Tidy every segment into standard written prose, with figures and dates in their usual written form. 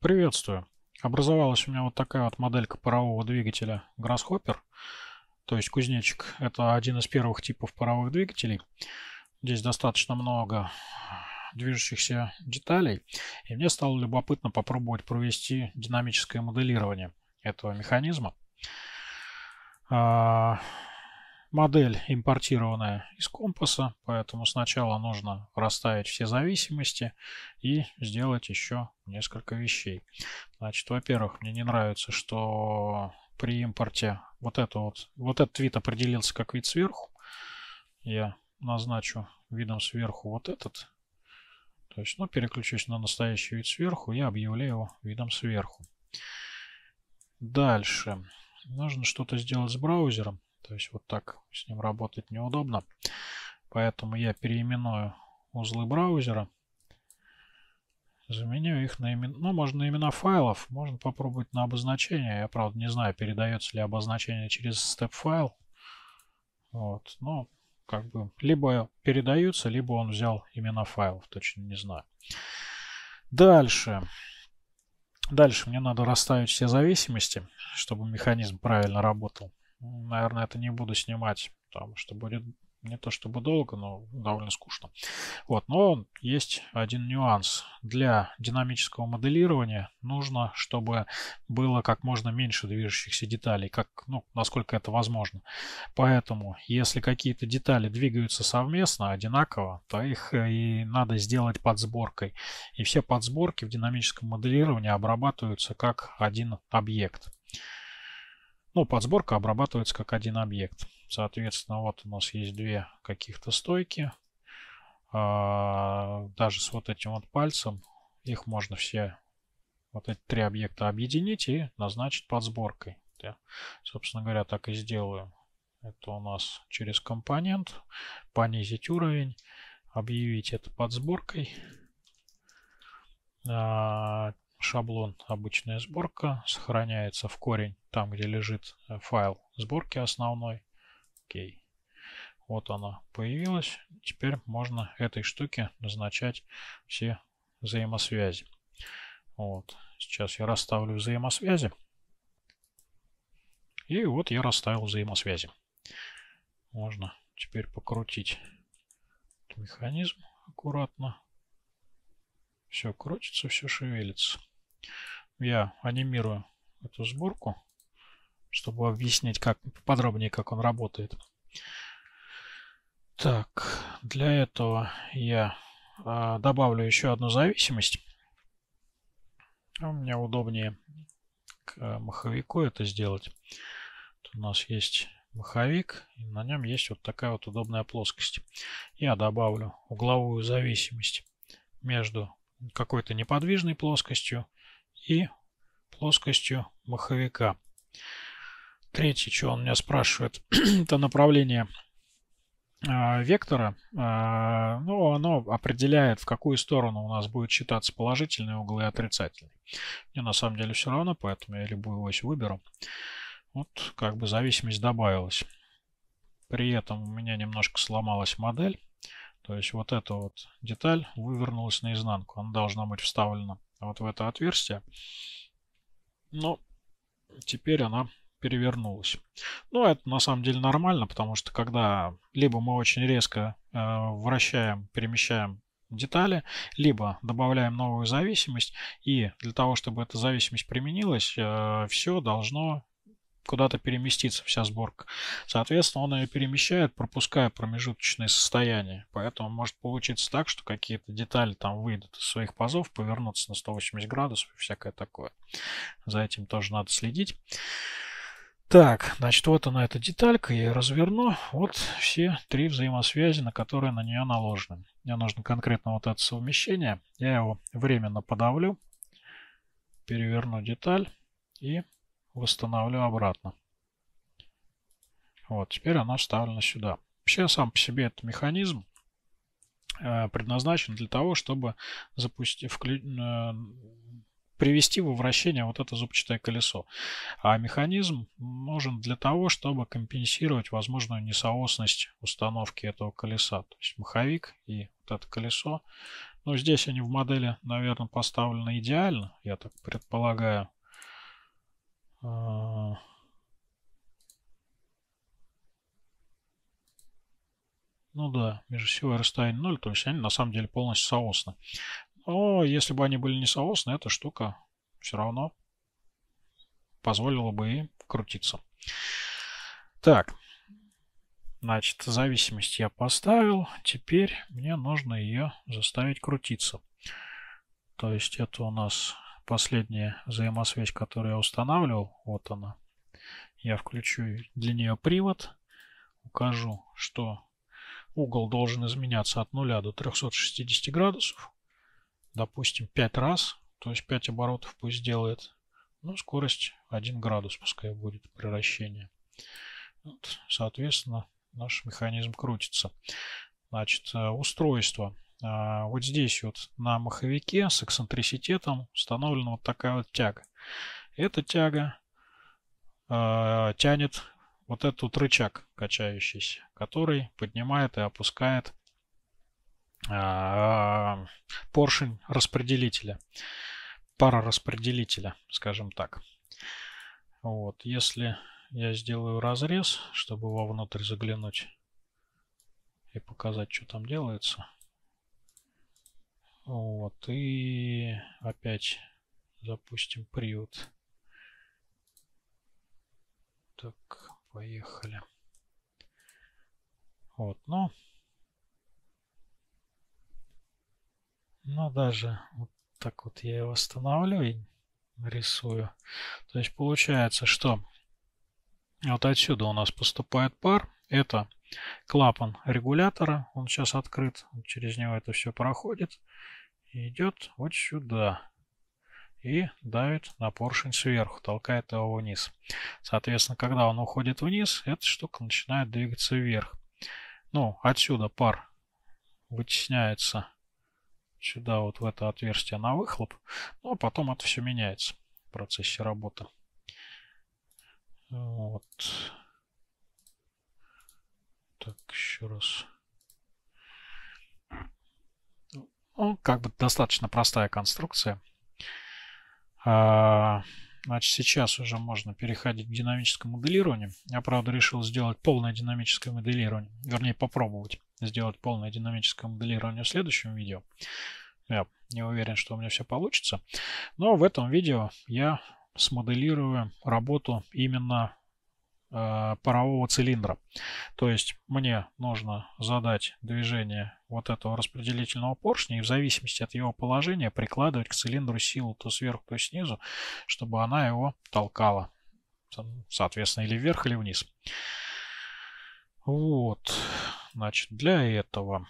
Приветствую. Образовалась у меня вот такая вот моделька парового двигателя Grasshopper, то есть кузнечик. Это один из первых типов паровых двигателей. Здесь достаточно много движущихся деталей, и мне стало любопытно попробовать провести динамическое моделирование этого механизма. А, Модель импортированная из компаса, поэтому сначала нужно расставить все зависимости и сделать еще несколько вещей. Значит, во-первых, мне не нравится, что при импорте вот этот вид определился как вид сверху. Я назначу видом сверху вот этот. То есть, переключусь на настоящий вид сверху и объявляю его видом сверху. Дальше. Нужно что-то сделать с браузером. То есть вот так с ним работать неудобно. Поэтому я переименую узлы браузера. Заменю их на имена. Можно на имена файлов. Можно попробовать на обозначение. Я, правда, не знаю, передается ли обозначение через степ-файл. Вот. Но как бы либо передаются, либо он взял имена файлов. Точно не знаю. Дальше мне надо расставить все зависимости, чтобы механизм правильно работал. Наверное, это не буду снимать, потому что будет не то чтобы долго, но довольно скучно. Вот, но есть один нюанс. Для динамического моделирования нужно, чтобы было как можно меньше движущихся деталей, насколько это возможно. Поэтому, если какие-то детали двигаются совместно, одинаково, то их и надо сделать подсборкой. И все подсборки в динамическом моделировании обрабатываются как один объект. Подсборка обрабатывается как один объект. Соответственно, вот у нас есть две каких-то стойки. Даже с вот этим вот пальцем их можно все, вот эти три объекта объединить и назначить подсборкой. Я, собственно говоря, так и сделаю. Это у нас через компонент. Понизить уровень. Объявить это подсборкой. Шаблон обычная сборка сохраняется в корень там, где лежит файл сборки основной. Окей. Вот она появилась. Теперь можно этой штуке назначать все взаимосвязи. Вот. Сейчас я расставлю взаимосвязи. И вот я расставил взаимосвязи. Можно теперь покрутить механизм аккуратно. Все крутится, все шевелится. Я анимирую эту сборку, чтобы объяснить подробнее, как он работает. Так, для этого я добавлю еще одну зависимость. У меня удобнее к маховику это сделать. Тут у нас есть маховик, и на нем есть вот такая вот удобная плоскость. Я добавлю угловую зависимость между какой-то неподвижной плоскостью и плоскостью маховика. Третье, что он меня спрашивает, это направление вектора. Оно определяет, в какую сторону у нас будет считаться положительный угол и отрицательный. Мне на самом деле все равно, поэтому я любую ось выберу. Вот как бы зависимость добавилась. При этом у меня немножко сломалась модель. То есть вот эта вот деталь вывернулась наизнанку. Она должна быть вставлена вот в это отверстие. Но теперь она перевернулась. Это на самом деле нормально, потому что когда либо мы очень резко вращаем, перемещаем детали, либо добавляем новую зависимость, и для того, чтобы эта зависимость применилась, все должно куда-то переместиться, вся сборка. Соответственно, он ее перемещает, пропуская промежуточные состояния. Поэтому может получиться так, что какие-то детали там выйдут из своих пазов, повернутся на 180 градусов и всякое такое. За этим тоже надо следить. Так, значит, вот она, эта деталька, я ее разверну. Вот все три взаимосвязи, на которые на нее наложены. Мне нужно конкретно вот это совмещение. Я его временно подавлю, переверну деталь и восстановлю обратно. Вот, теперь она вставлена сюда. Вообще, сам по себе этот механизм предназначен для того, чтобы привести во вращение вот это зубчатое колесо. А механизм нужен для того, чтобы компенсировать возможную несоосность установки этого колеса. То есть маховик и вот это колесо. Но здесь они в модели, наверное, поставлены идеально, я так предполагаю. Ну да, межосевое расстояние 0, то есть они на самом деле полностью соосны. Но если бы они были не соосны, эта штука все равно позволила бы и крутиться. Так, значит, зависимость я поставил. Теперь мне нужно ее заставить крутиться. То есть это у нас последняя взаимосвязь, которую я устанавливал. Вот она. Я включу для нее привод. Укажу, что угол должен изменяться от 0 до 360 градусов. Допустим, 5 раз. То есть 5 оборотов пусть сделает. Ну, скорость 1 градус пускай будет при вращении. Вот, соответственно, наш механизм крутится. Значит, устройство. Вот здесь вот на маховике с эксцентриситетом установлена вот такая вот тяга. Эта тяга тянет вот этот вот рычаг качающийся, который поднимает и опускает поршень распределителя, парораспределителя, скажем так. Вот, если я сделаю разрез, чтобы вовнутрь заглянуть и показать, что там делается. Вот, и опять запустим привод. Так, поехали. Вот, но даже вот так вот я его остановлю и рисую. То есть получается, что вот отсюда у нас поступает пар. Это клапан регулятора. Он сейчас открыт. Через него это все проходит. И идет вот сюда. И давит на поршень сверху. Толкает его вниз. Соответственно, когда он уходит вниз, эта штука начинает двигаться вверх. Ну, отсюда пар вытесняется сюда, вот в это отверстие на выхлоп. Ну, а потом это все меняется в процессе работы. Вот. Так, еще раз. Ну, как бы достаточно простая конструкция. Значит, сейчас уже можно переходить к динамическому моделированию. Я, правда, решил сделать полное динамическое моделирование. Вернее, попробовать сделать полное динамическое моделирование в следующем видео. Я не уверен, что у меня все получится. Но в этом видео я смоделирую работу именно парового цилиндра. То есть мне нужно задать движение вот этого распределительного поршня и в зависимости от его положения прикладывать к цилиндру силу то сверху, то снизу, чтобы она его толкала. Соответственно, или вверх, или вниз. Вот. Значит, для этого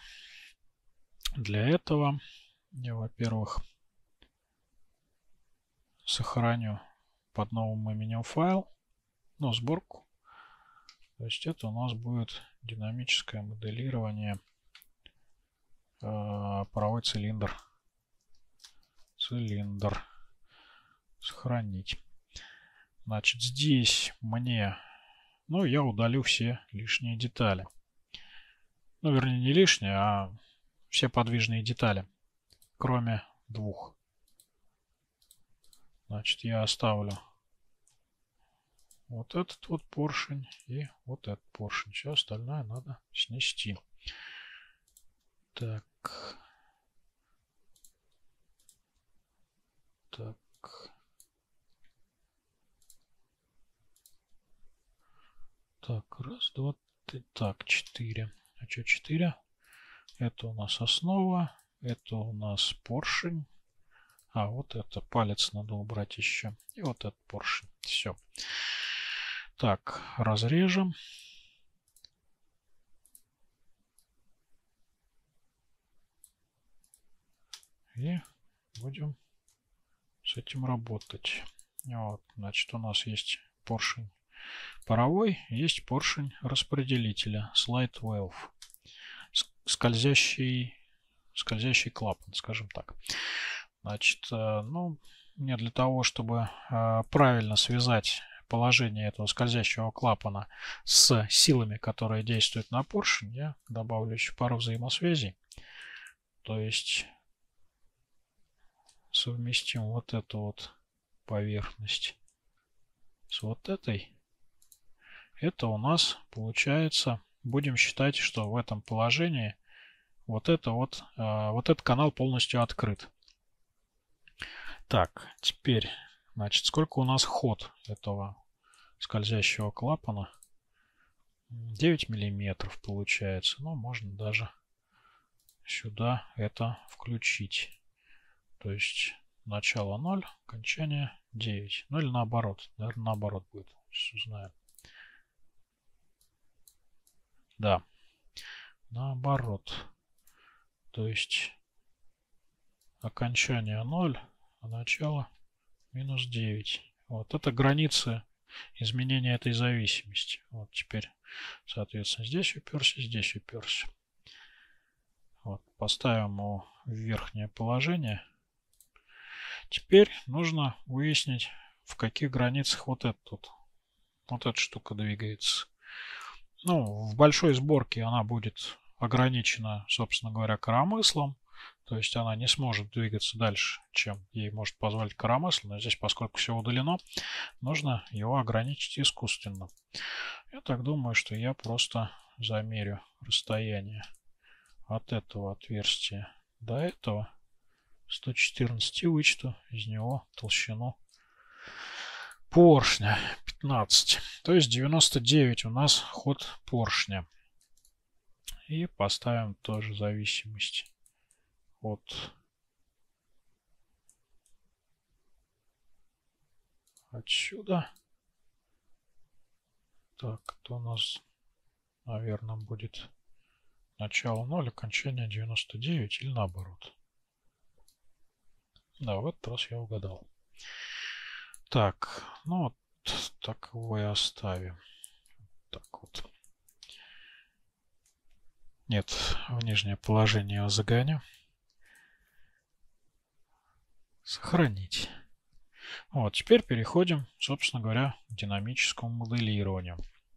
я, во-первых, сохраню под новым именем файл, сборку. То есть это у нас будет динамическое моделирование паровой цилиндр. Сохранить. Значит, здесь мне, я удалю все лишние детали. Вернее, не лишние, а все подвижные детали, кроме двух. Значит, я оставлю вот этот вот поршень и вот этот поршень. Все остальное надо снести. Так. Так, раз, два, три. Так, 4. А что 4? Это у нас основа. Это у нас поршень. А, вот это палец надо убрать еще. И вот этот поршень. Все. Так, разрежем. И будем с этим работать. Вот, значит, у нас есть поршень паровой, есть поршень распределителя. Slide valve. Скользящий клапан, скажем так. Значит, мне для того, чтобы правильно связать положение этого скользящего клапана с силами, которые действуют на поршень, я добавлю еще пару взаимосвязей. То есть совместим вот эту вот поверхность с вот этой. Это у нас получается, будем считать, что в этом положении вот этот канал полностью открыт. Так, теперь, значит, сколько у нас ход этого скользящего клапана? 9 миллиметров получается. Ну, можно даже сюда это включить. То есть начало 0, окончание 9. Ну или наоборот. Наверное, наоборот будет. Сейчас узнаем. Да. Наоборот. То есть окончание 0, а начало минус 9. Вот это границы изменения этой зависимости. Вот теперь, соответственно, здесь уперся, здесь уперся. Вот, поставим его в верхнее положение. Теперь нужно выяснить, в каких границах вот эта штука двигается. Ну, в большой сборке она будет ограничена, собственно говоря, коромыслом. То есть она не сможет двигаться дальше, чем ей может позволить коромысло. Но здесь, поскольку все удалено, нужно его ограничить искусственно. Я так думаю, что я просто замерю расстояние от этого отверстия до этого 114 и вычту из него толщину поршня 15. То есть 99 у нас ход поршня. И поставим тоже зависимость от отсюда. Так, это у нас, наверное, будет начало 0, окончание 99 или наоборот. Да, в этот раз я угадал. Так, ну вот так его и оставим. Так вот. Нет, в нижнее положение его загоню. Сохранить. Вот, теперь переходим, собственно говоря, к динамическому моделированию.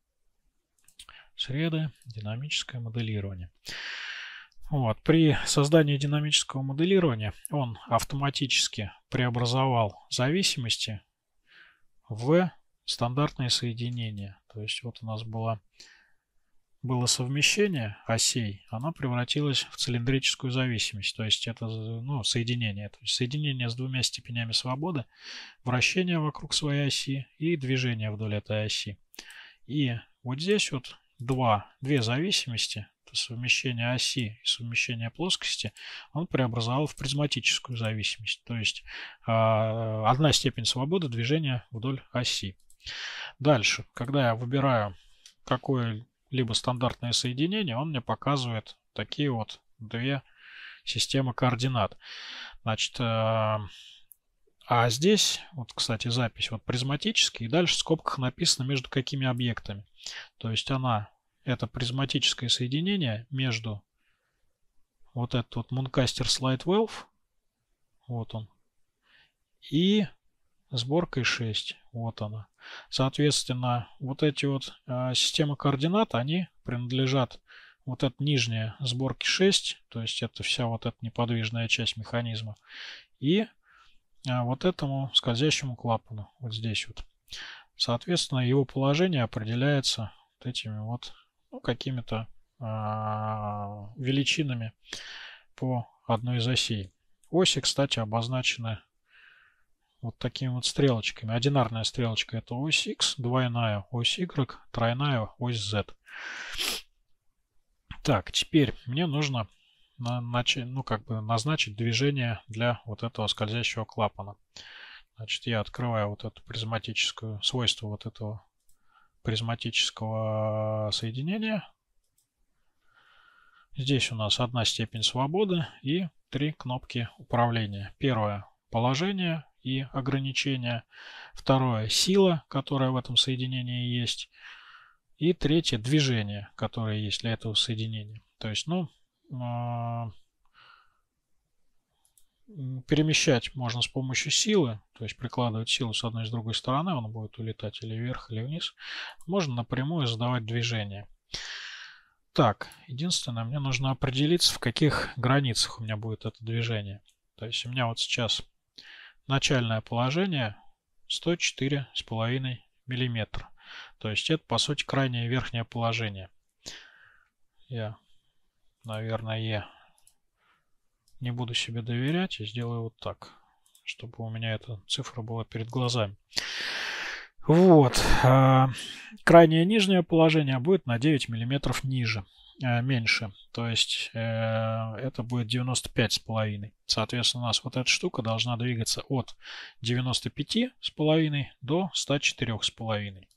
Среды, динамическое моделирование. Вот, при создании динамического моделирования он автоматически преобразовал зависимости в стандартные соединения. То есть вот у нас было совмещение осей, оно превратилось в цилиндрическую зависимость. То есть это соединение. То есть соединение с двумя степенями свободы, вращение вокруг своей оси и движение вдоль этой оси. И вот здесь вот две зависимости, совмещение оси и совмещение плоскости, он преобразовал в призматическую зависимость. То есть одна степень свободы движения вдоль оси. Дальше, когда я выбираю какое-либо стандартное соединение, он мне показывает такие вот две системы координат. Значит, а здесь, вот, кстати, запись вот призматический, и дальше в скобках написано между какими объектами. То есть это призматическое соединение между вот этот вот Muncaster Slide Valve, вот он, и сборкой 6, вот она. Соответственно, вот эти вот системы координат, они принадлежат вот этой нижней сборке 6, то есть это вся вот эта неподвижная часть механизма, и вот этому скользящему клапану, вот здесь вот. Соответственно, его положение определяется вот этими вот какими-то величинами по одной из осей. Оси, кстати, обозначены вот такими вот стрелочками. Одинарная стрелочка — это ось X, двойная ось Y, тройная ось Z. Так, теперь мне нужно назначить движение для вот этого скользящего клапана. Значит, я открываю вот это свойство вот этого призматического соединения. Здесь у нас одна степень свободы и 3 кнопки управления. Первое — положение и ограничение. Второе — сила, которая в этом соединении есть. И третье — движение, которое есть для этого соединения. То есть, перемещать можно с помощью силы. то есть прикладывать силу с одной и с другой стороны, он будет улетать или вверх, или вниз, можно напрямую задавать движение. Так, единственное, мне нужно определиться, в каких границах у меня будет это движение. То есть у меня вот сейчас начальное положение 104,5 миллиметра. То есть это, по сути, крайнее верхнее положение. Я, наверное, не буду себе доверять и сделаю вот так, чтобы у меня эта цифра была перед глазами. Вот. Крайнее нижнее положение будет на 9 миллиметров ниже, меньше. То есть это будет 95,5. Соответственно, у нас вот эта штука должна двигаться от 95,5 до 104,5.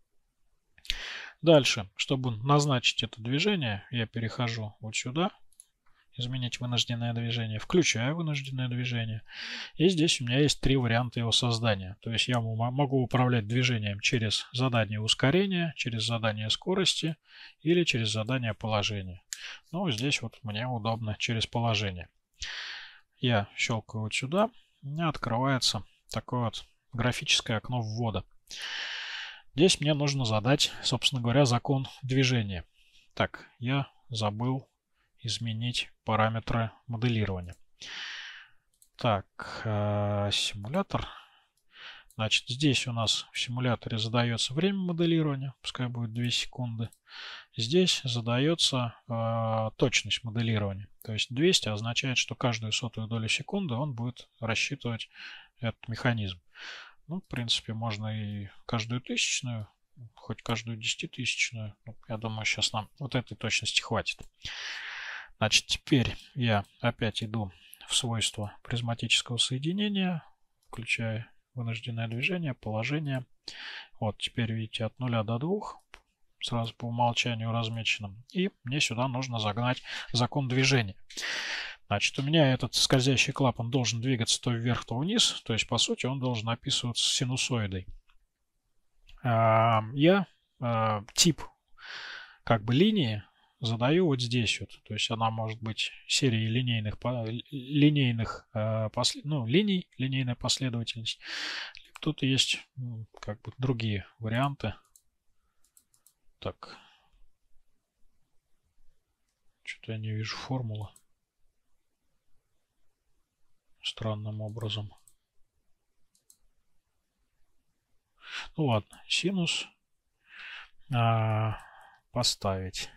Дальше, чтобы назначить это движение, я перехожу вот сюда. Изменить вынужденное движение, включаю вынужденное движение. И здесь у меня есть три варианта его создания. То есть я могу управлять движением через задание ускорения, через задание скорости или через задание положения. Ну, здесь вот мне удобно через положение. Я щелкаю вот сюда, у меня открывается такое вот графическое окно ввода. Здесь мне нужно задать, собственно говоря, закон движения. Так, я забыл изменить параметры моделирования. Так, симулятор. Значит, здесь у нас в симуляторе задается время моделирования, пускай будет 2 секунды. Здесь задается точность моделирования. То есть 200 означает, что каждую сотую долю секунды он будет рассчитывать этот механизм. Ну, в принципе, можно и каждую тысячную, хоть каждую десятитысячную. Я думаю, сейчас нам вот этой точности хватит. Значит, теперь я опять иду в свойства призматического соединения, включаю вынужденное движение, положение. Вот, теперь видите, от 0 до 2, сразу по умолчанию размечено. И мне сюда нужно загнать закон движения. Значит, у меня этот скользящий клапан должен двигаться то вверх, то вниз. То есть, по сути, он должен описываться синусоидой. Я тип как бы линии задаю вот здесь вот. То есть она может быть серией линейных линий, линейная последовательность. Тут есть как бы другие варианты. Так. Что-то я не вижу формулы. Странным образом. Ну ладно, синус поставить.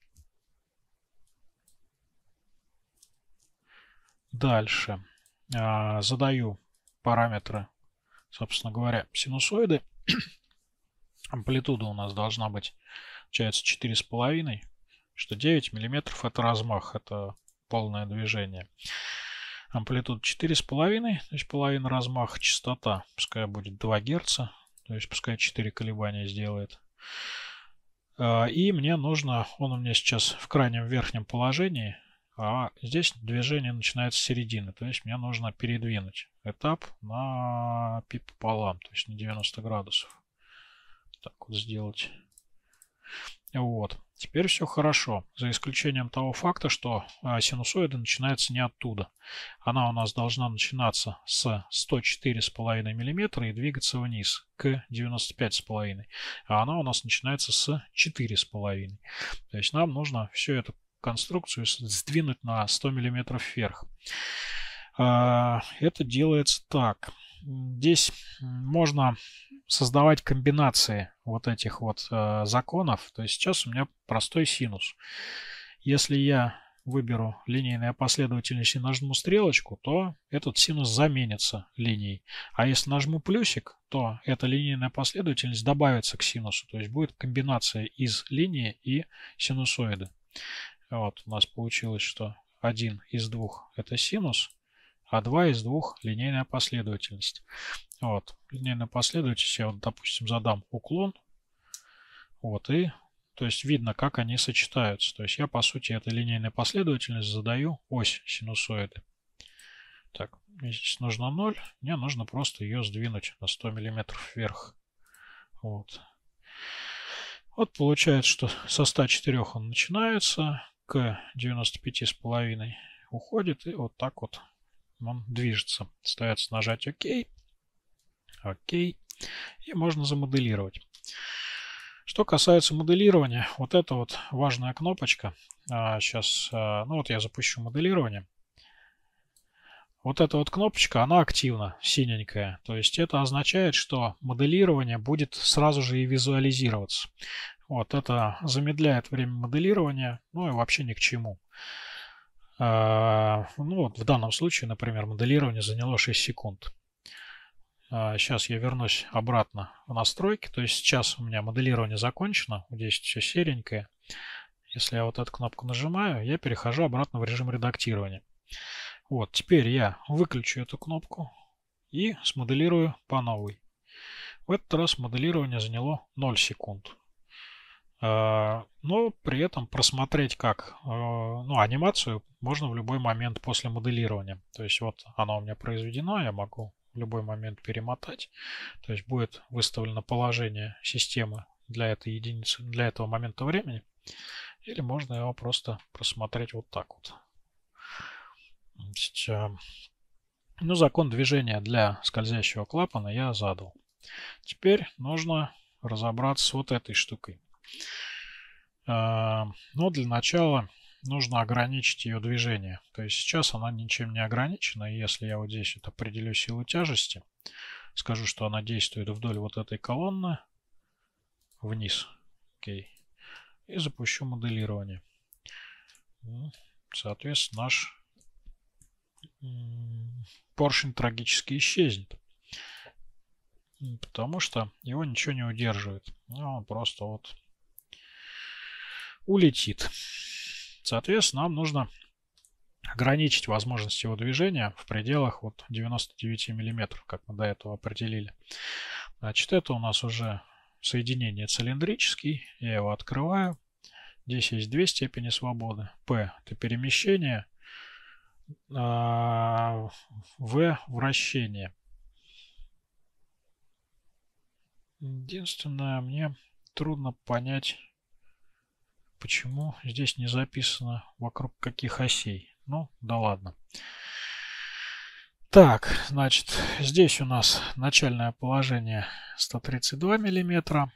Дальше задаю параметры, собственно говоря, синусоиды. Амплитуда у нас должна быть, получается, 4,5, что 9 миллиметров это размах, это полное движение. Амплитуда 4,5, то есть половина размаха, частота, пускай будет 2 Гц, то есть пускай 4 колебания сделает. И мне нужно, он у меня сейчас в крайнем верхнем положении, а здесь движение начинается с середины, то есть мне нужно передвинуть этап на π пополам, то есть на 90 градусов. Так вот сделать. Вот. Теперь все хорошо, за исключением того факта, что синусоида начинается не оттуда. Она у нас должна начинаться с 104,5 мм и двигаться вниз к 95,5. А она у нас начинается с 4,5. То есть нам нужно всю эту конструкцию сдвинуть на 100 мм вверх. Это делается так. Здесь можно создавать комбинации вот этих вот законов. То есть сейчас у меня простой синус. Если я выберу линейная последовательность и нажму стрелочку, то этот синус заменится линией. А если нажму плюсик, то эта линейная последовательность добавится к синусу. То есть будет комбинация из линии и синусоиды. Вот у нас получилось, что один из двух это синус, а 2 из 2 линейная последовательность. Вот, линейная последовательность, я вот, допустим, задам уклон. Вот, и, то есть, видно, как они сочетаются. То есть, я, по сути, этой линейной последовательность задаю ось синусоиды. Так, мне здесь нужно 0, мне нужно просто ее сдвинуть на 100 мм вверх. Вот. Вот получается, что со 104 он начинается, к 95,5 уходит, и вот так вот он движется. Остается нажать ОК. Окей. И можно замоделировать. Что касается моделирования, вот эта вот важная кнопочка. Сейчас, ну вот я запущу моделирование. Вот эта вот кнопочка, она активна, синенькая. То есть это означает, что моделирование будет сразу же и визуализироваться. Вот это замедляет время моделирования, ну и вообще ни к чему. Ну вот в данном случае, например, моделирование заняло 6 секунд. Сейчас я вернусь обратно в настройки. То есть сейчас у меня моделирование закончено. Здесь все серенькое. Если я вот эту кнопку нажимаю, я перехожу обратно в режим редактирования. Вот, теперь я выключу эту кнопку и смоделирую по новой. В этот раз моделирование заняло 0 секунд. Но при этом просмотреть как анимацию можно в любой момент после моделирования. То есть вот оно у меня произведено, я могу в любой момент перемотать. То есть будет выставлено положение системы для этой единицы, для этого момента времени. Или можно его просто просмотреть вот так вот. Ну, закон движения для скользящего клапана я задал. Теперь нужно разобраться с вот этой штукой. Но для начала нужно ограничить ее движение. То есть сейчас она ничем не ограничена. И если я вот здесь вот определю силу тяжести, скажу, что она действует вдоль вот этой колонны вниз. Окей. И запущу моделирование. Соответственно, наш поршень трагически исчезнет. Потому что его ничего не удерживает. Он просто вот улетит. Соответственно, нам нужно ограничить возможность его движения в пределах вот 99 миллиметров, как мы до этого определили. Значит, это у нас уже соединение цилиндрический. Я его открываю. Здесь есть две степени свободы. P – это перемещение. В – вращение. Единственное, мне трудно понять, почему здесь не записано вокруг каких осей. Ну, да ладно. Так, значит, здесь у нас начальное положение 132 миллиметра.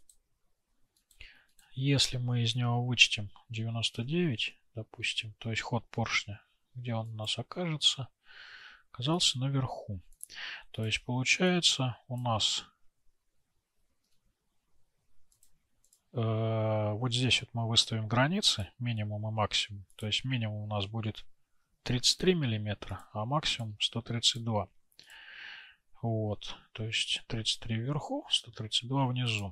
Если мы из него вычтем 99, допустим, то есть ход поршня, где он у нас окажется, оказался наверху. То есть получается у нас вот здесь вот мы выставим границы, минимум и максимум. То есть минимум у нас будет 33 миллиметра, а максимум 132. Вот, то есть 33 вверху, 132 внизу.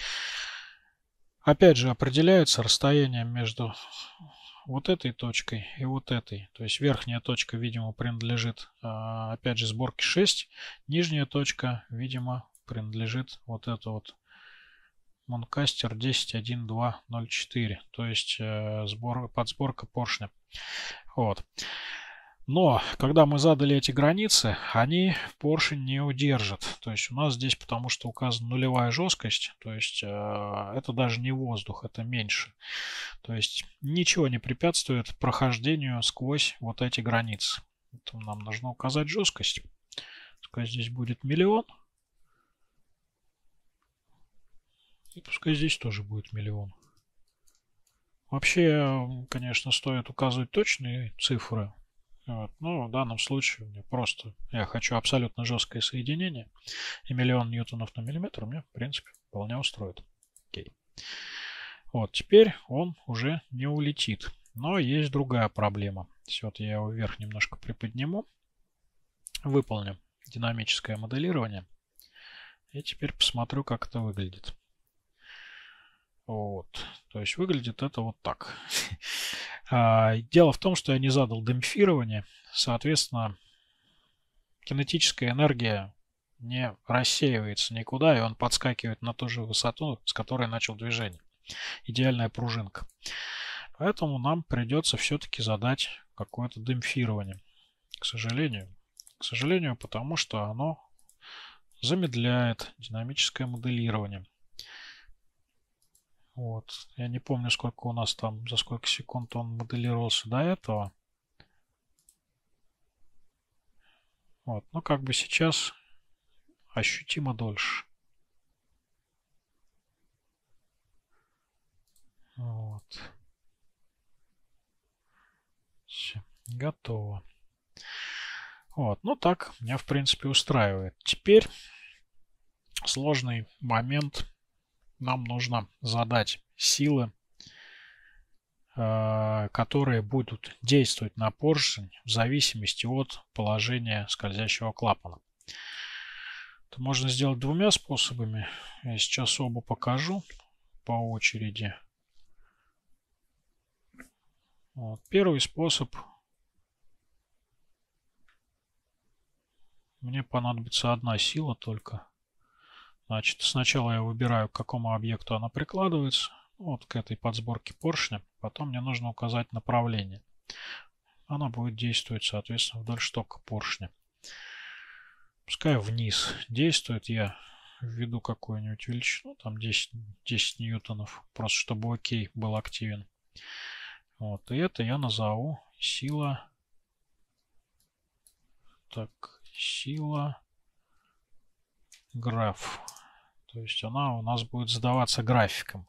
Опять же определяется расстояние между вот этой точкой и вот этой. То есть верхняя точка, видимо, принадлежит, опять же, сборке 6. Нижняя точка, видимо, принадлежит вот это вот Монкастер 10.1.2.04. То есть подсборка поршня. Вот. Но, когда мы задали эти границы, они поршень не удержат. То есть у нас здесь, потому что указана нулевая жесткость, то есть это даже не воздух, это меньше. То есть ничего не препятствует прохождению сквозь вот эти границы. Поэтому нам нужно указать жесткость. Пускай здесь будет 1 000 000. И пускай здесь тоже будет 1 000 000. Вообще, конечно, стоит указывать точные цифры. Вот. Но в данном случае мне просто я хочу абсолютно жесткое соединение. И 1 000 000 ньютонов на миллиметр мне, в принципе, вполне устроит. Окей. Вот, теперь он уже не улетит. Но есть другая проблема. Вот я его вверх немножко приподниму. Выполню динамическое моделирование. И теперь посмотрю, как это выглядит. Вот. То есть выглядит это вот так. Дело в том, что я не задал демпфирование. Соответственно, кинетическая энергия не рассеивается никуда, и он подскакивает на ту же высоту, с которой начал движение. Идеальная пружинка. Поэтому нам придется все-таки задать какое-то демпфирование. К сожалению, потому что оно замедляет динамическое моделирование. Вот. Я не помню, сколько у нас там, за сколько секунд он моделировался до этого. Вот. Ну, как бы сейчас ощутимо дольше. Вот. Все, готово. Вот, ну так меня в принципе устраивает. Теперь сложный момент. Нам нужно задать силы, которые будут действовать на поршень в зависимости от положения скользящего клапана. Это можно сделать двумя способами. Я сейчас оба покажу по очереди. Вот. Первый способ. Мне понадобится одна сила только. Значит, сначала я выбираю, к какому объекту она прикладывается. Вот к этой подсборке поршня. Потом мне нужно указать направление. Она будет действовать, соответственно, вдоль штока поршня. Пускай вниз действует. Я введу какую-нибудь величину. Там 10 ньютонов. Просто чтобы окей был активен. Вот. И это я назову сила. Так, сила граф. То есть она у нас будет задаваться графиком.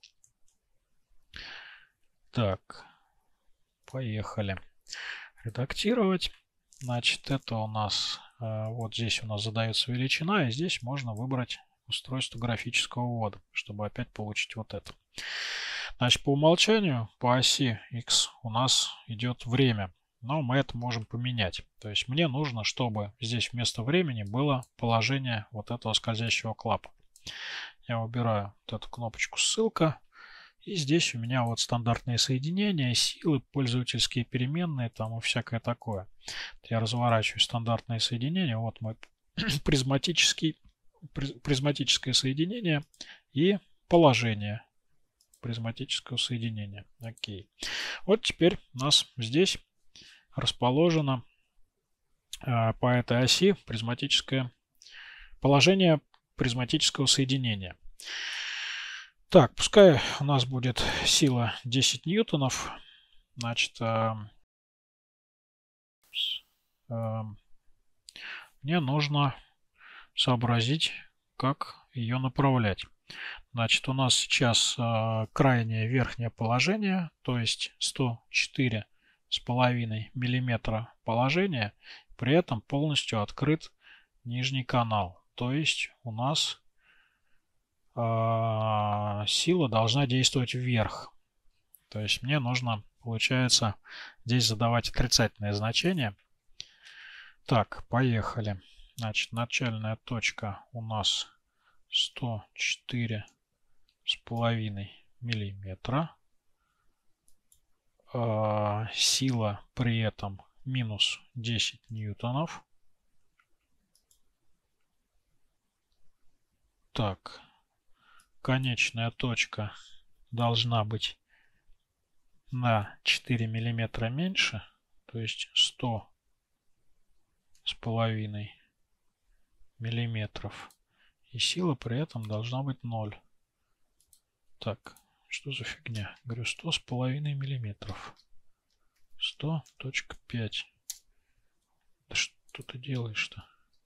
Так, поехали. Редактировать. Значит, это у нас вот здесь у нас задается величина, и здесь можно выбрать устройство графического ввода, чтобы опять получить вот это. Значит, по умолчанию по оси X у нас идет время, но мы это можем поменять. То есть мне нужно, чтобы здесь вместо времени было положение вот этого скользящего клапана. Я выбираю вот эту кнопочку «Ссылка». И здесь у меня вот стандартные соединения, силы, пользовательские переменные там и всякое такое. Я разворачиваю стандартные соединения. Вот мой призматическое соединение и положение призматического соединения. Окей. Вот теперь у нас здесь расположено по этой оси призматическое положение призматического соединения. Так, пускай у нас будет сила 10 ньютонов. Значит, мне нужно сообразить, как ее направлять. Значит, у нас сейчас крайнее верхнее положение, то есть 104,5 мм положение. При этом полностью открыт нижний канал. То есть у нас сила должна действовать вверх. То есть мне нужно, получается, здесь задавать отрицательное значение. Так, поехали. Значит, начальная точка у нас 104,5 миллиметра. Сила при этом минус 10 ньютонов. Так. Конечная точка должна быть на 4 миллиметра меньше, то есть 100,5 миллиметров. И сила при этом должна быть 0. Так, что за фигня? Говорю, 100,5 миллиметров. 100,5. Да что ты делаешь-то?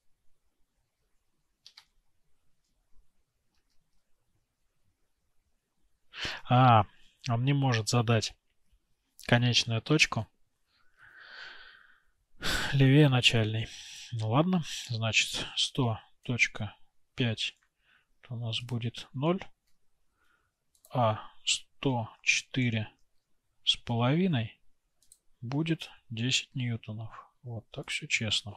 Он не может задать конечную точку левее начальной. Ну ладно, значит 100,5 у нас будет 0, а 104,5 будет 10 ньютонов. Вот так все честно.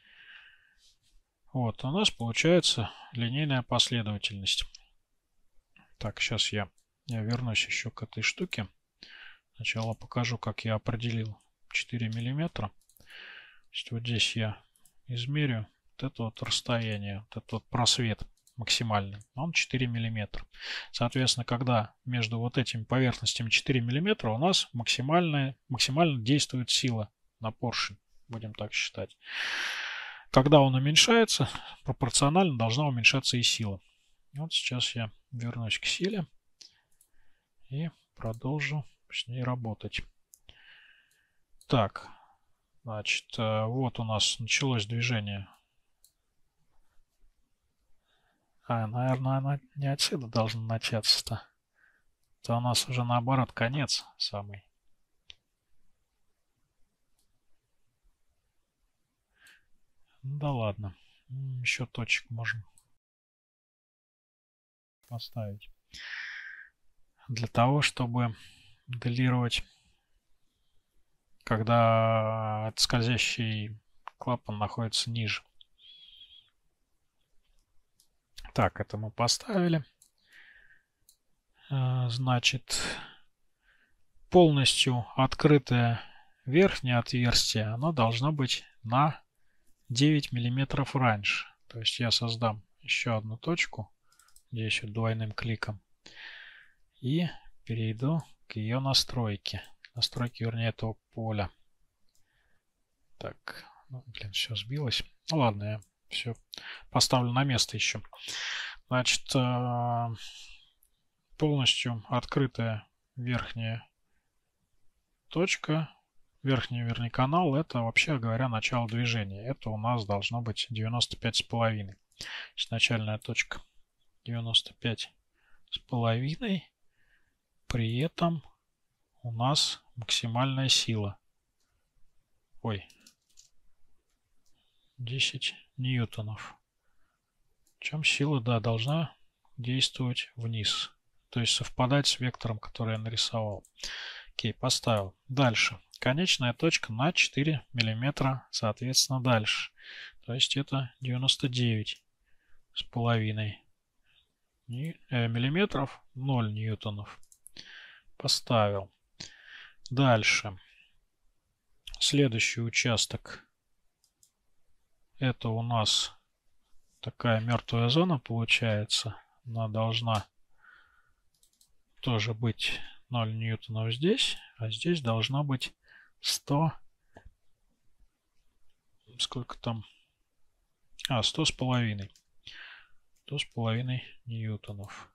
Вот у нас получается линейная последовательность. Так, сейчас я вернусь еще к этой штуке. Сначала покажу, как я определил 4 миллиметра. То есть вот здесь я измерю вот это вот расстояние, вот этот вот просвет максимальный. Он 4 миллиметра. Соответственно, когда между вот этими поверхностями 4 миллиметра, у нас максимально действует сила на поршень. Будем так считать. Когда он уменьшается, пропорционально должна уменьшаться и сила. Вот сейчас я вернусь к силе и продолжу с ней работать. Так, значит, вот у нас началось движение Наверное, она не отсюда должна начаться-то. То у нас уже наоборот конец самый. Да ладно. Еще точек можем поставить. Для того, чтобы моделировать, когда скользящий клапан находится ниже. Так, это мы поставили. Значит, полностью открытое верхнее отверстие, оно должно быть на 9 миллиметров раньше. То есть я создам еще одну точку, здесь вот двойным кликом, и перейду к ее настройке. Настройки, вернее, этого поля. Так, ну, блин, все сбилось. Ну ладно, я все поставлю на место еще. Значит, полностью открытая верхняя точка, верхний, вернее, канал, это, вообще говоря, начало движения. Это у нас должно быть 95,5. Начальная точка 95,5. При этом у нас максимальная сила. Ой. 10 ньютонов. Причем сила, да, должна действовать вниз. То есть совпадать с вектором, который я нарисовал. Окей, поставил. Дальше. Конечная точка на 4 миллиметра, соответственно, дальше. То есть это 99,5 миллиметров, 0 ньютонов. Поставил. Дальше. Следующий участок. Это у нас такая мертвая зона получается. Она должна тоже быть 0 ньютонов здесь, а здесь должно быть 100. Сколько там? 100,5. 100,5 ньютонов.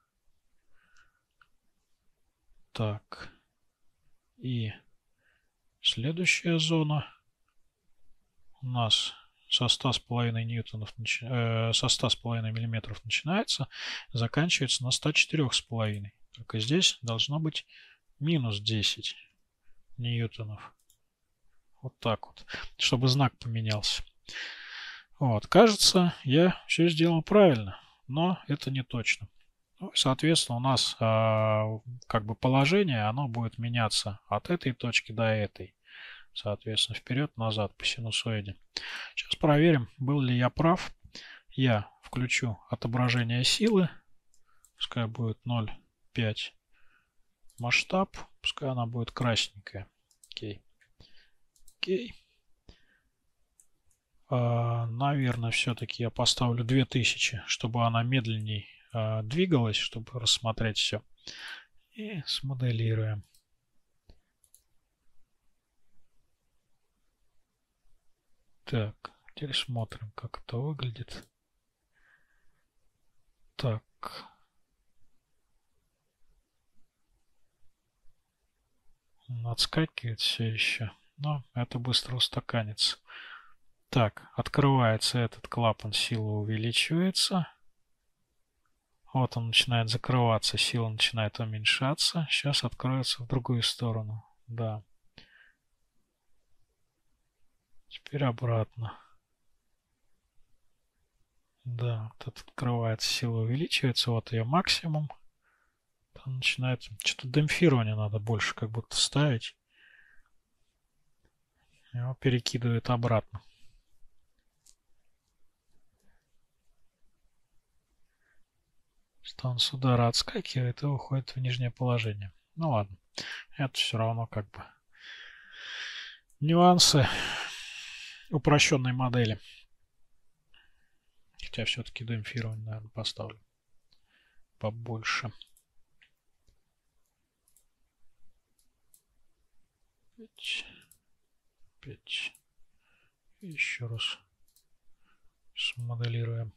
Так. И следующая зона у нас со 100,5 ньютонов, со 100,5 миллиметров начинается, заканчивается на 104,5. Только здесь должно быть минус 10 ньютонов. Вот так вот, чтобы знак поменялся. Вот, кажется, я все сделал правильно, но это не точно. Ну, соответственно, у нас как бы положение, оно будет меняться от этой точки до этой. Соответственно, вперед-назад по синусоиде. Сейчас проверим, был ли я прав. Я включу отображение силы. Пускай будет 0,5 масштаб. Пускай она будет красненькая. Окей. Окей. Наверное, все-таки я поставлю 2000, чтобы она медленней двигалась, чтобы рассмотреть все. И смоделируем. Так, теперь смотрим, как это выглядит. Так. Отскакивает все еще, но это быстро устаканится. Так, открывается этот клапан, сила увеличивается. Вот он начинает закрываться, сила начинает уменьшаться. Сейчас откроется в другую сторону. Да. Теперь обратно. Да, тут открывается, сила увеличивается. Вот ее максимум. Там начинает... Что-то демпфирование надо больше как будто ставить. Его перекидывает обратно. Что он с удара отскакивает и уходит в нижнее положение. Ну ладно. Это все равно как бы нюансы упрощенной модели. Хотя все-таки демпфирование, наверное, поставлю побольше. 5. Еще раз смоделируем.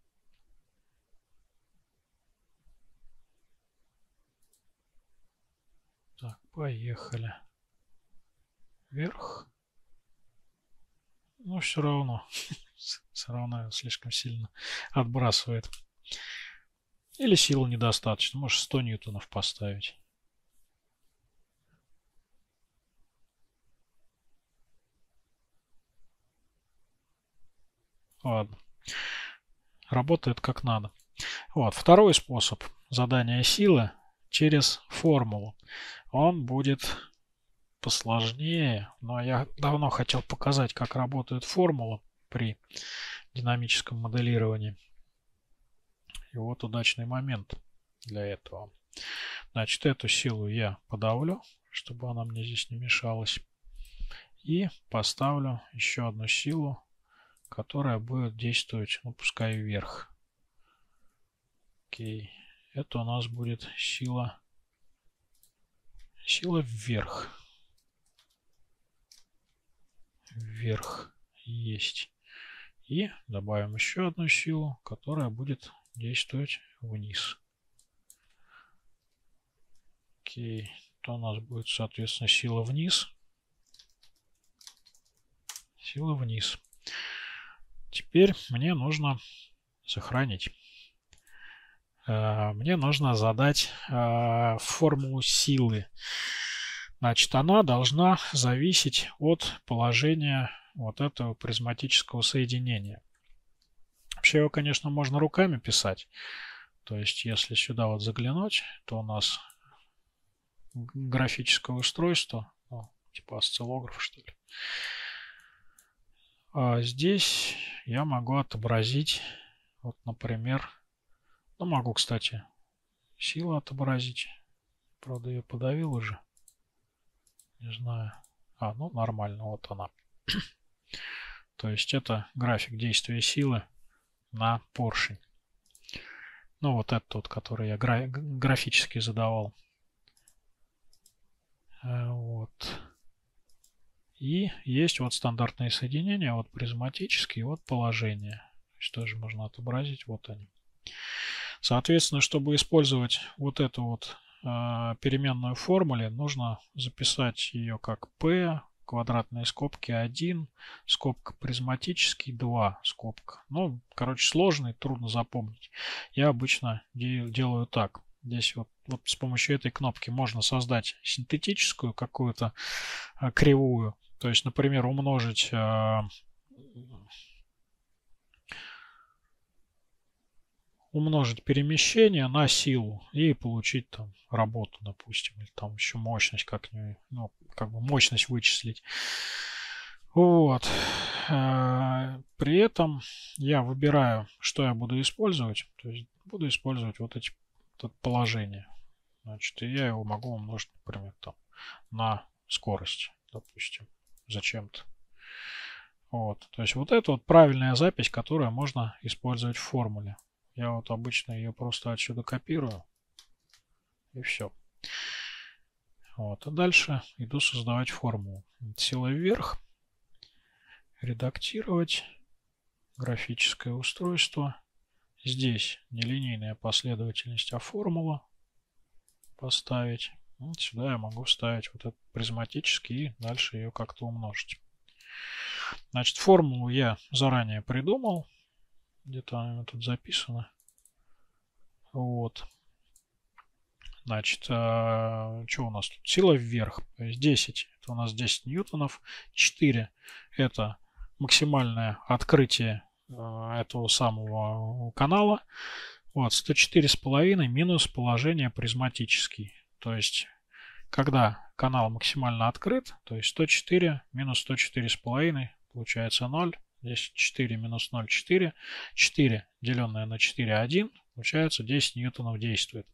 Так, поехали. Вверх. Но все равно слишком сильно отбрасывает. Или силы недостаточно. Можешь 100 ньютонов поставить. Ладно. Работает как надо. Вот. Второй способ задания силы через формулу. Он будет посложнее, но я давно хотел показать, как работает формула при динамическом моделировании. И вот удачный момент для этого. Значит, эту силу я подавлю, чтобы она мне здесь не мешалась. И поставлю еще одну силу, которая будет действовать, ну, пускай вверх. Окей. Это у нас будет сила вверх. Вверх есть. И добавим еще одну силу, которая будет действовать вниз. Окей. То у нас будет, соответственно, сила вниз. Сила вниз. Теперь мне нужно сохранить. Мне нужно задать формулу силы. Значит, она должна зависеть от положения вот этого призматического соединения. Вообще его, конечно, можно руками писать. То есть, если сюда вот заглянуть, то у нас графическое устройство, ну, типа осциллограф, что ли. А здесь я могу отобразить, вот, например, ну, могу, кстати, силу отобразить. Правда, я подавил уже. Не знаю. Ну, нормально, вот она. То есть это график действия силы на поршень. Ну, вот этот вот, который я графически задавал. Вот. И есть вот стандартные соединения, вот призматические, вот положение. То есть тоже можно отобразить, вот они. Соответственно, чтобы использовать вот эту вот переменную в формуле, нужно записать ее как P, квадратные скобки 1, скобка призматический 2, скобка. Ну, короче, сложный, трудно запомнить. Я обычно делаю так. Здесь вот с помощью этой кнопки можно создать синтетическую какую-то кривую. То есть, например, умножить перемещение на силу и получить там работу, допустим, или там еще мощность как-нибудь, ну, как бы мощность вычислить. Вот. При этом я выбираю, что я буду использовать. То есть буду использовать вот эти положения. Значит, и я его могу умножить, например, там на скорость, допустим, зачем-то. Вот. То есть вот это вот правильная запись, которую можно использовать в формуле. Я вот обычно ее просто отсюда копирую. И все. Вот. А дальше иду создавать формулу. Сила вверх. Редактировать. Графическое устройство. Здесь не линейная последовательность, а формула. Поставить. Вот сюда я могу вставить вот этот призматический и дальше ее как-то умножить. Значит, формулу я заранее придумал. Где-то она тут записана. Вот. Значит, что у нас тут? Сила вверх. То есть 10. Это у нас 10 ньютонов. 4. Это максимальное открытие этого самого канала. Вот. 104,5 минус положение призматический. То есть, когда канал максимально открыт, то есть 104 минус 104,5 получается 0. Здесь 4 минус 0, 4. 4 деленное на 4, 1. Получается 10 ньютонов действует.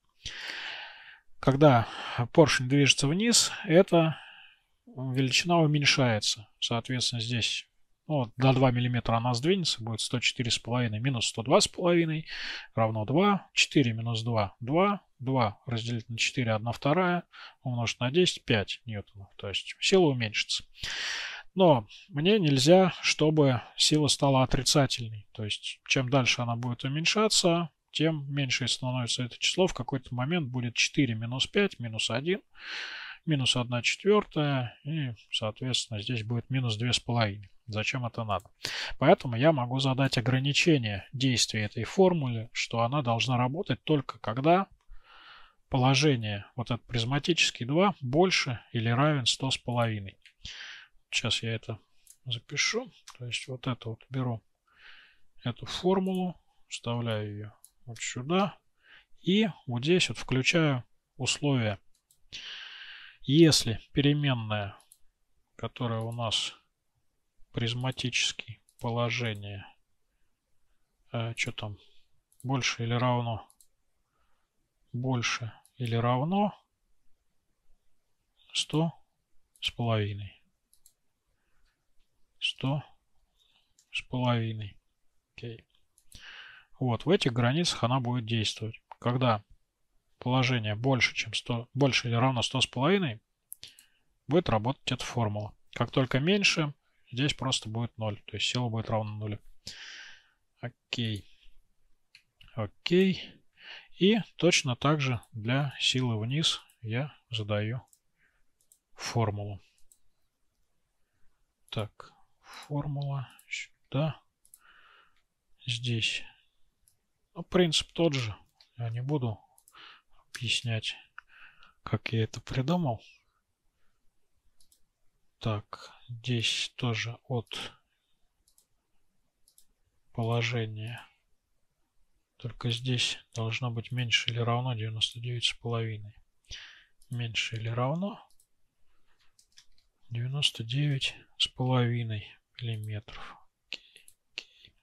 Когда поршень движется вниз, эта величина уменьшается. Соответственно, здесь до 2 мм она сдвинется. Будет 104,5 минус 102,5 равно 2. 4 минус 2, 2. 2 разделить на 4, 1/2. Умножить на 10, 5 ньютонов. То есть сила уменьшится. Но мне нельзя, чтобы сила стала отрицательной. То есть, чем дальше она будет уменьшаться, тем меньше становится это число. В какой-то момент будет 4 минус 5, минус 1, минус 1/4. И, соответственно, здесь будет минус 2,5. Зачем это надо? Поэтому я могу задать ограничение действия этой формулы, что она должна работать только когда положение, вот этот призматический 2, больше или равен 100,5. Сейчас я это запишу. То есть вот это вот беру эту формулу, вставляю ее вот сюда. И вот здесь вот включаю условия. Если переменная, которая у нас призматические положение, что там, больше или равно 100,5. 100,5. Окей. Вот в этих границах она будет действовать. Когда положение больше, чем 100, больше или равно 100,5, будет работать эта формула. Как только меньше, здесь просто будет 0. То есть сила будет равна 0. Окей. Окей. И точно так же для силы вниз я задаю формулу. Так, формула сюда. Здесь. Ну, принцип тот же. Я не буду объяснять, как я это придумал. Так, здесь тоже от положения. Только здесь должно быть меньше или равно 99,5. Меньше или равно 99,5 миллиметров. Окей.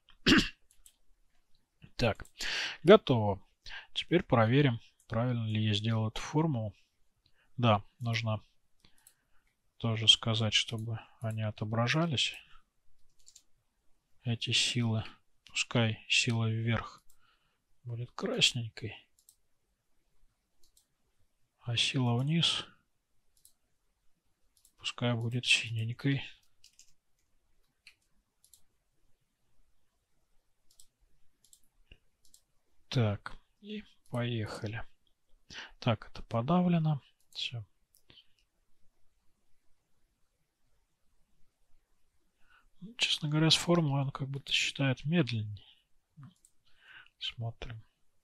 Так, готово. Теперь проверим, правильно ли я сделал эту формулу. Да, нужно тоже сказать, чтобы они отображались. Эти силы. Пускай сила вверх будет красненькой, а сила вниз пускай будет синенькой. Так, и поехали. Так, это подавлено. Все. Честно говоря, с формулой он как будто считает медленнее. Смотрим.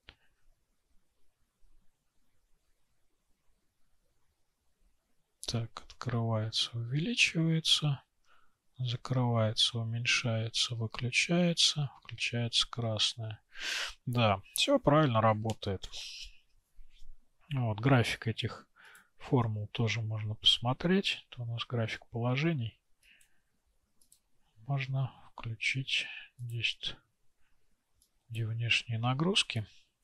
Так, открывается, увеличивается, закрывается, уменьшается, выключается, включается красное. Да, все правильно работает. Вот график этих формул тоже можно посмотреть. Это у нас график положений. Можно включить здесь, где внешние нагрузки.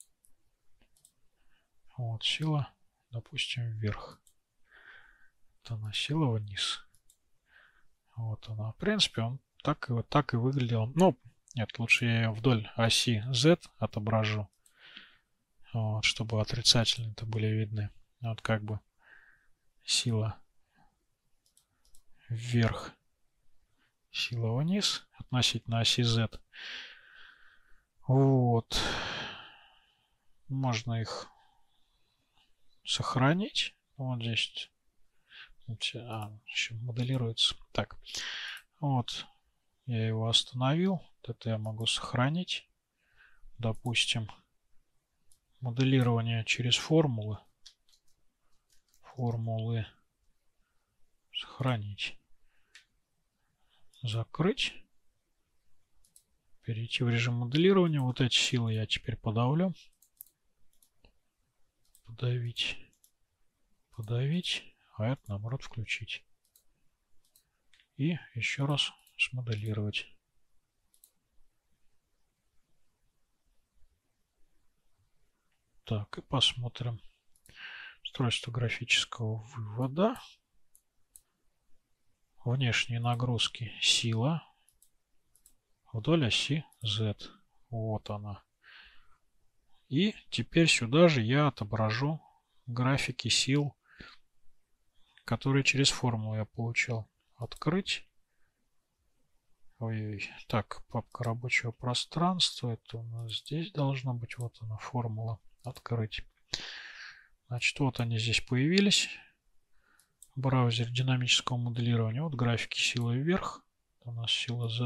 Вот сила, допустим, вверх. Вот она, сила вниз. Вот она. В принципе, он так и выглядел. Ну, нет, лучше я ее вдоль оси Z отображу, вот, чтобы отрицательные-то были видны. Вот как бы сила вверх, сила вниз относительно оси Z. Вот. Можно их сохранить. Вот здесь. Еще моделируется. Так. Вот. Я его остановил. Вот это я могу сохранить. Допустим, моделирование через формулы. Формулы. Сохранить. Закрыть. Перейти в режим моделирования. Вот эти силы я теперь подавлю. Подавить. Подавить. А это, наоборот, включить. И еще раз смоделировать. Так, и посмотрим. Устройство графического вывода. Внешние нагрузки. Сила. Вдоль оси Z. Вот она. И теперь сюда же я отображу графики сил, которые через формулу я получил. Открыть. Ой-ой. Так, папка рабочего пространства. Это у нас здесь должна быть. Вот она, формула. Открыть. Значит, вот они здесь появились. Браузер динамического моделирования. Вот графики силы вверх. Это у нас сила Z.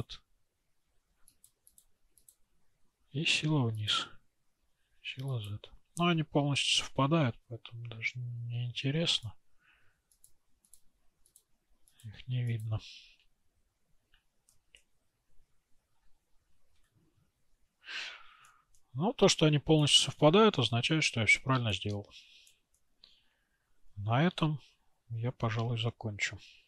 И сила вниз. Сила Z. Но они полностью совпадают, поэтому даже не интересно. Их не видно. Но то, что они полностью совпадают, означает, что я все правильно сделал. На этом я, пожалуй, закончу.